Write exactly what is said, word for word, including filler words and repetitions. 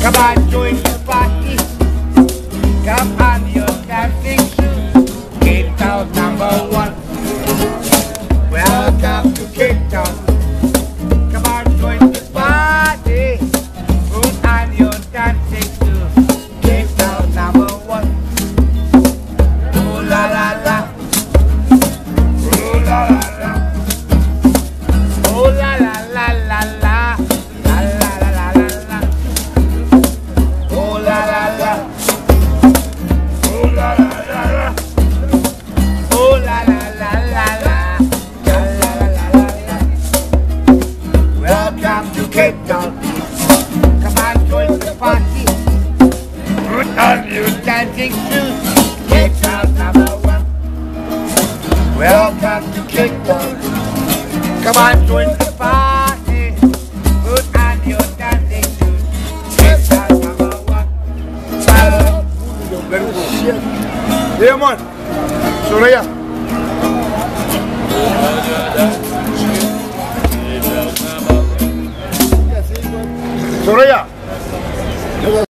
Come on, join the party. Come on, your dancing shoes. Cape Town number one. Welcome to Cape Town. Come on, join the party. Put on your dancing shoes. Cape Town number one. Ooh la la la. Ooh la la la. Ooh la la la la la. La la la la la la. Ooh la la la. Ooh la la la la. Ooh la la la la la. La la la la la la. Welcome to Cape Town. Come on, join the party. Put on your dancing shoes. Cape Town number one. Welcome to Cape Town. Come on, join the party. Put on your dancing shoes. Cape Town number one. Yeah, man. Soraya. Soraya.